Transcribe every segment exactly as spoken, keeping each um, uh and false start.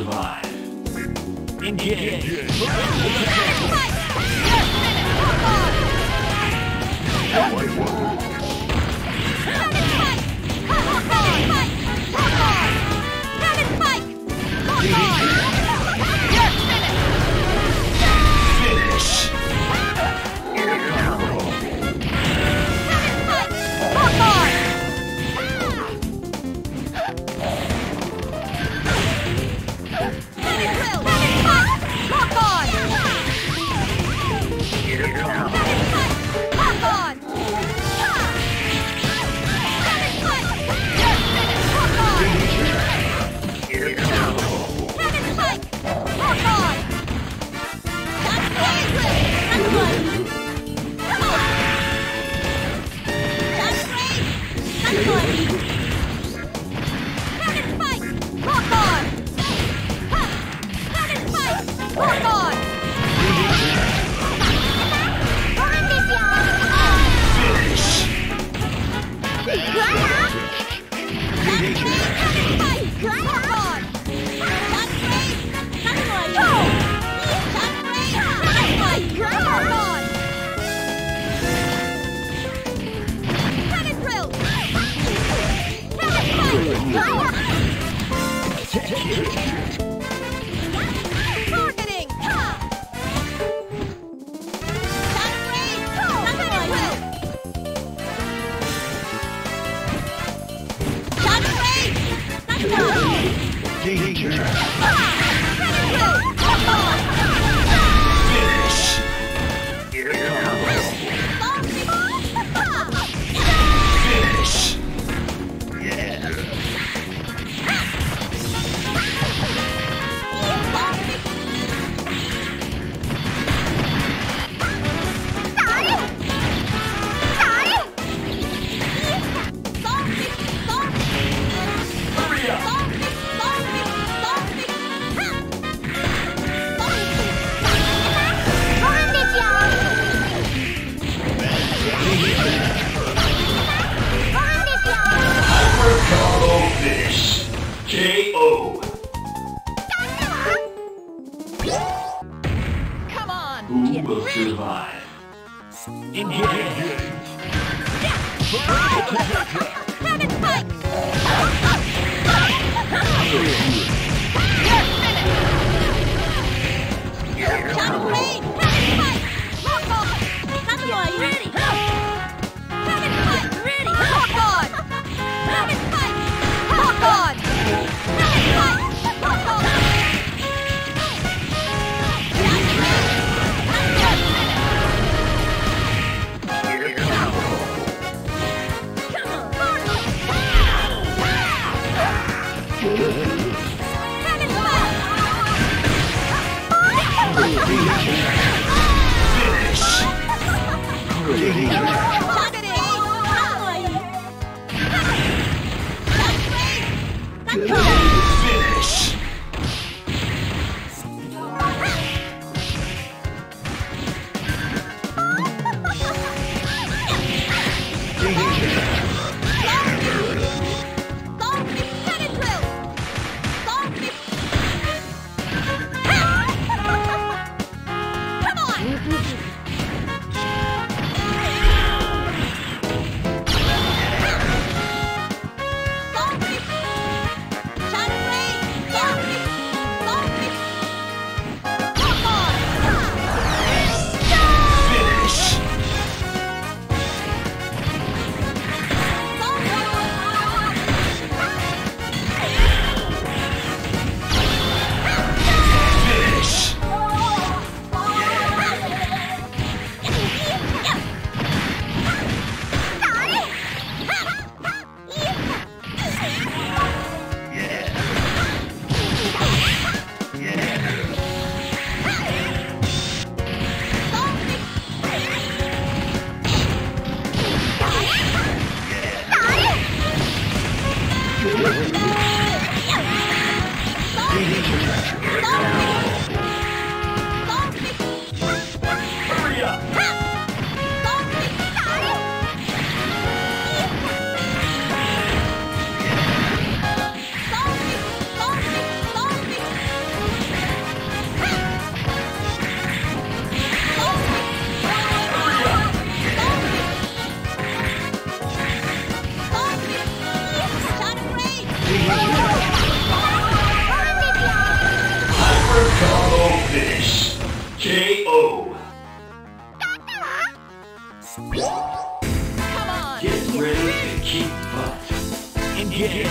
survive. Engage. Hurry up! Keep butt. Engage.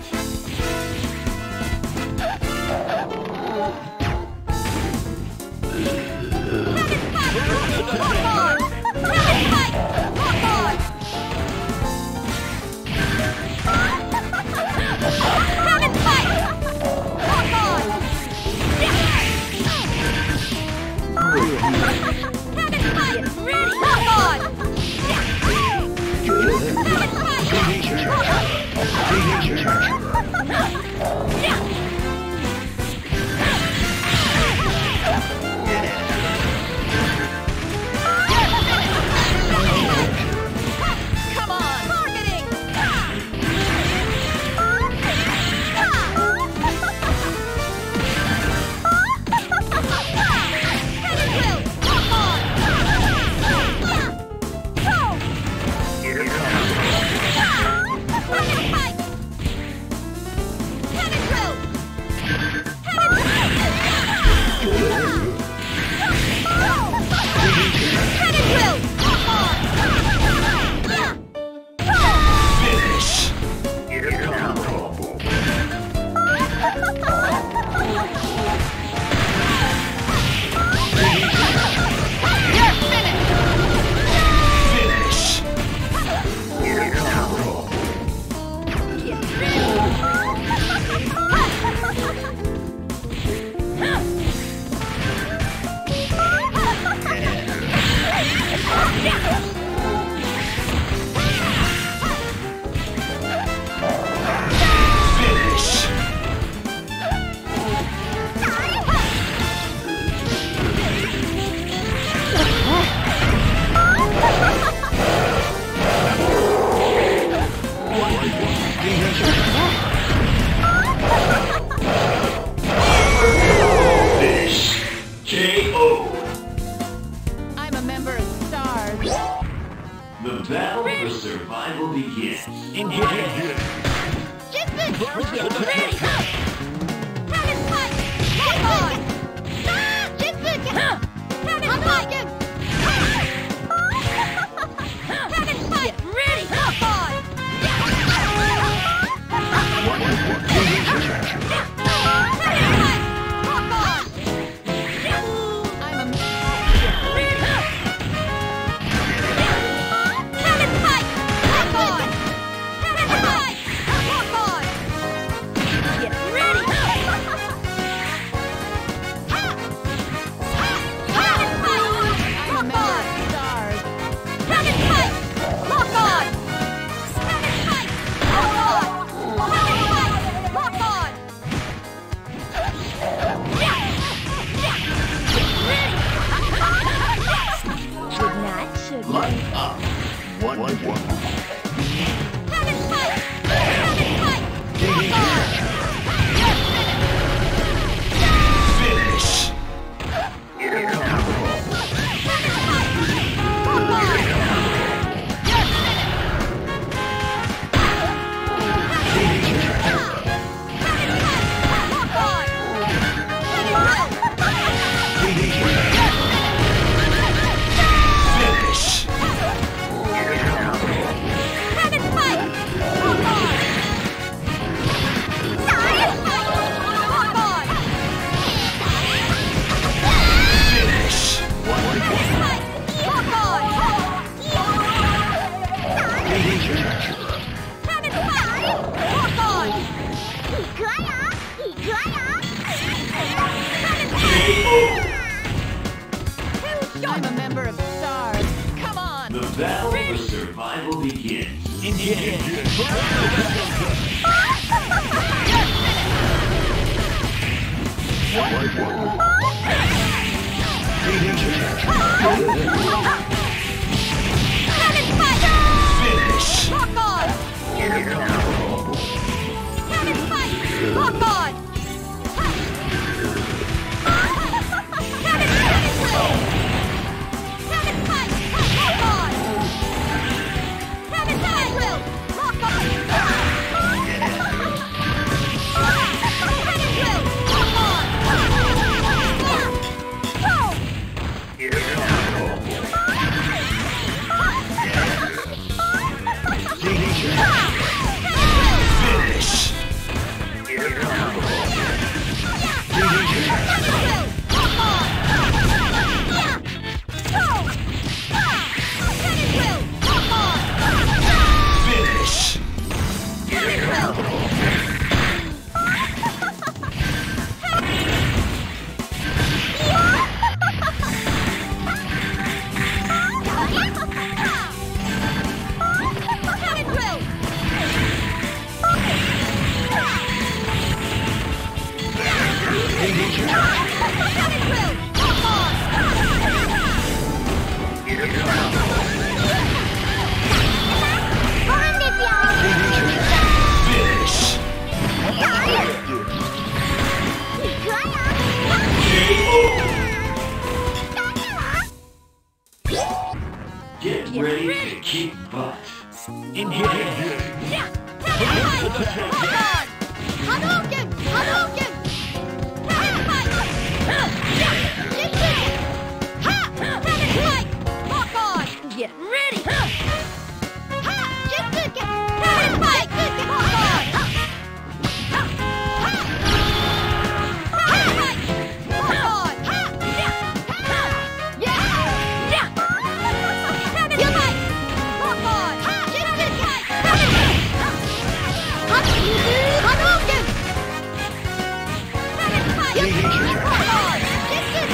The battle for survival begins. Engage. Just this. Ready. Have it fight. Come on. Just this. Have it fight. Have it fight. Ready. Come on. Have it fight. Come on. I'm a ready. Have it fight. Come on. Have it fight. Come on. Get ready. Have it fight. Come on. Have it fight. Lock on. Have it fight. Lock on. Have it fight. Lock on. Should not, should not. Line up. One, one, one. Have it fight. Have it fight. Lock on. Finish. Have it fight. Lock on. I'm a member of STARS. Come on. The battle for survival begins. Engage. Have it fight. Finish. Lock on. Have it fight. Lock on. Have it fight. Have it fight. Lock on. Have it fight. Lock on. Have it will. Lock on. Go. Engage. Hadouken! Hadouken! Dragon Fight! Jinjin! Ha! Dragon Fight! Lock on! Get ready! Ha! Jinjin! Dragon Fight! Lock on! Ha! Dragon Fight! Lock on! Ha! Yeah! Dragon Fight! Lock on! Jinjin! Hadouken! Dragon Fight! Lock on! Jinjin!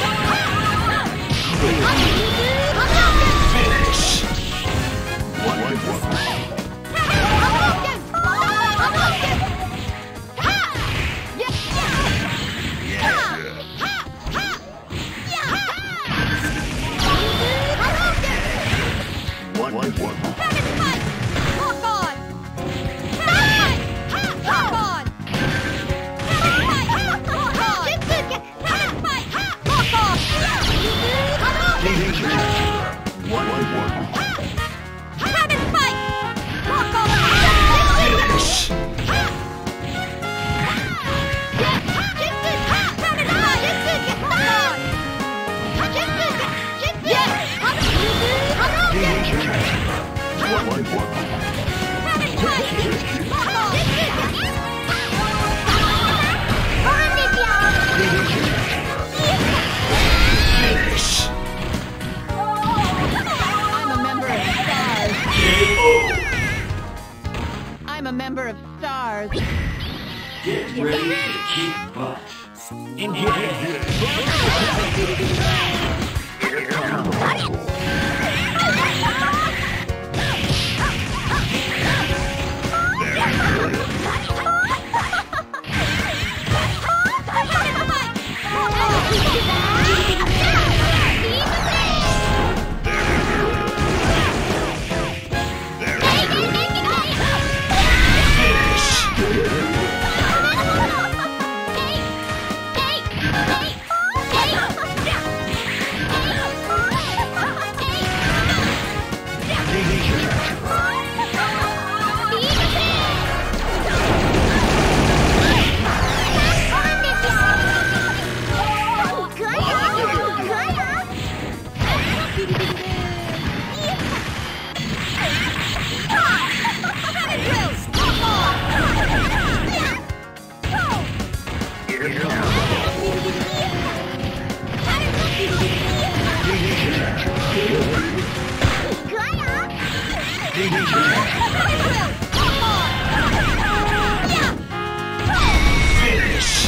Hadouken! Finish. One, one, one. Hadouken! Hadouken! Ha! Yeah! Ha! Ha! Ha! Yeah! Hadouken! One, one, one. Dragon Fight! Lock on! Dragon Fight! Ha! Lock on! Dragon Fight! Lock on! Jinjin! Dragon Fight! Ha! Lock on! Hadouken! One, one, one. Dragon Fight! Lock on! Finish. Ha! Yeah! Jinjin! Ha! Dragon Fight! Jinjin! Lock on! Jinjin! Jinjin! Hadouken! One, one, one. Dragon Fight! Lock on! Jinjin! Finish. I'm a member of stars. K O. I'm a member of stars. Get ready to kick butt. Engage. Finish.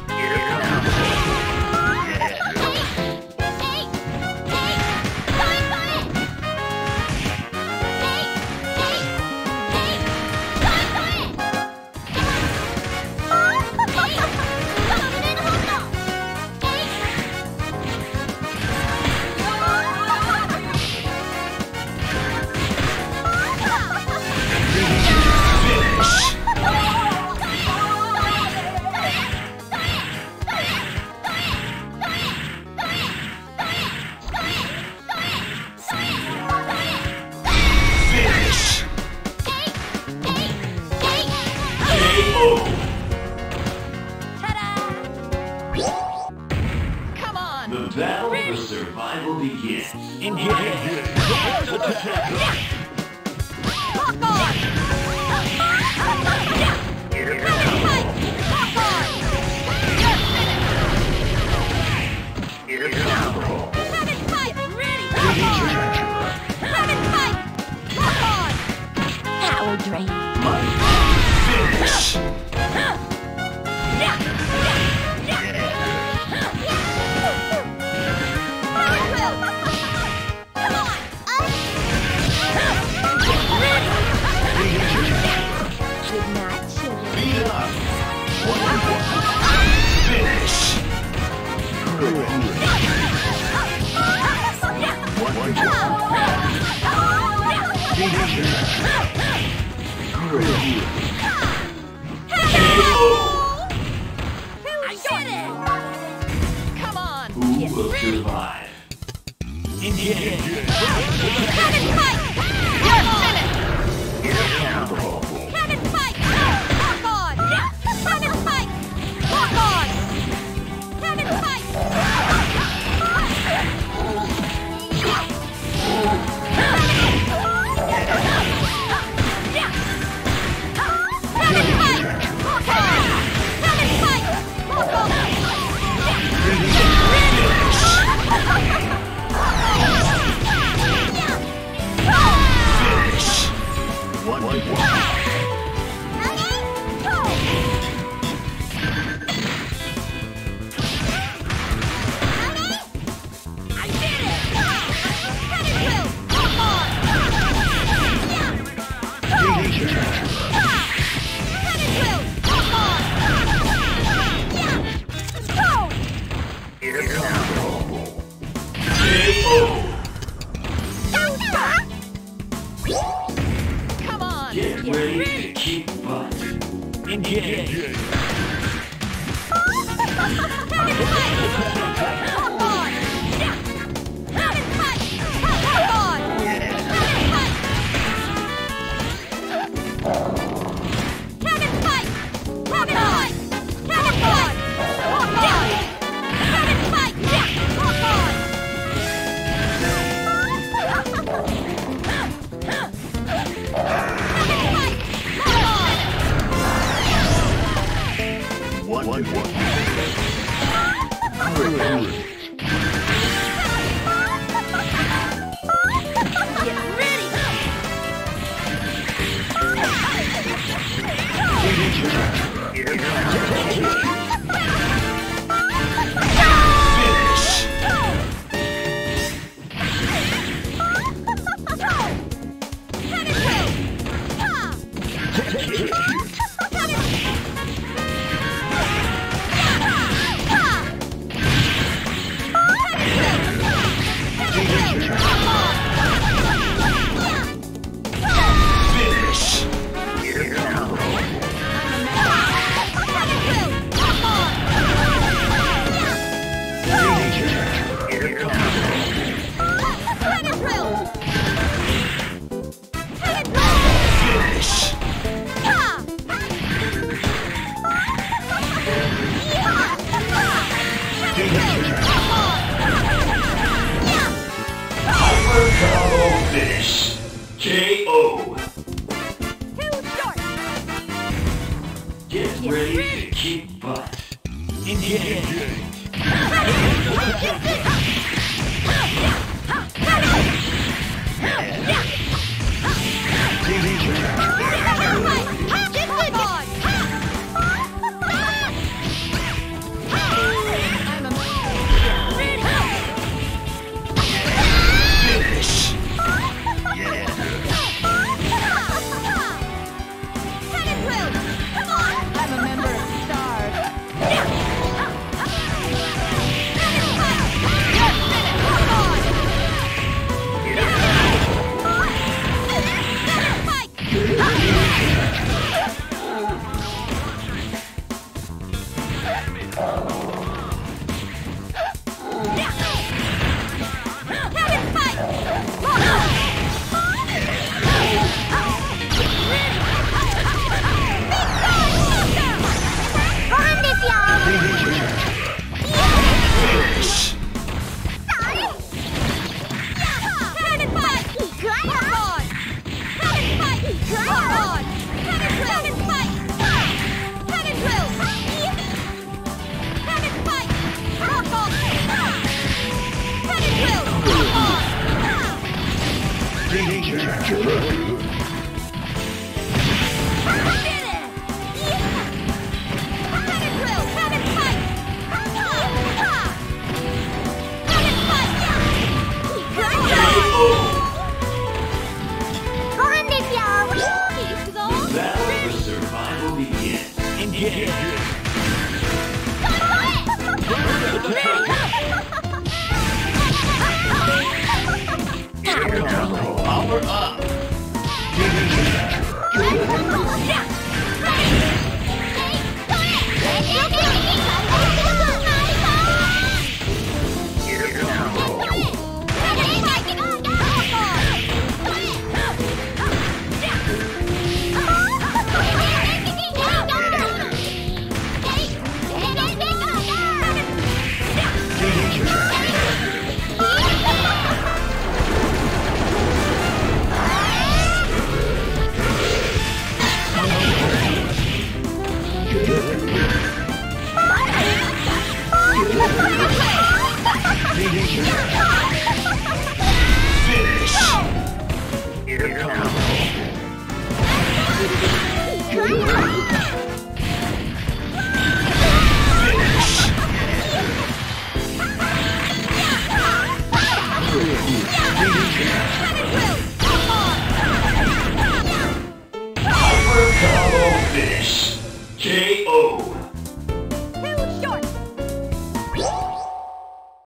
Finish. Finish. K O. Come on. The battle for survival begins. Engage. Lock on! Dragon Fight! Lock on! Dragon Fight! Ready! Lock on! Dragon Fight! Lock on! Power drain. Finish. Come on! Beat up. One, one, one. Finish. One, one, I got it! Come on. Who will survive? Engage. Dragon Fight! You're finished! Come on. Get ready to kick butt. Engage. One, one, one. Finish. K O. Get ready to kick butt. Engage. I'm a member of STARS. Power up! Yeah!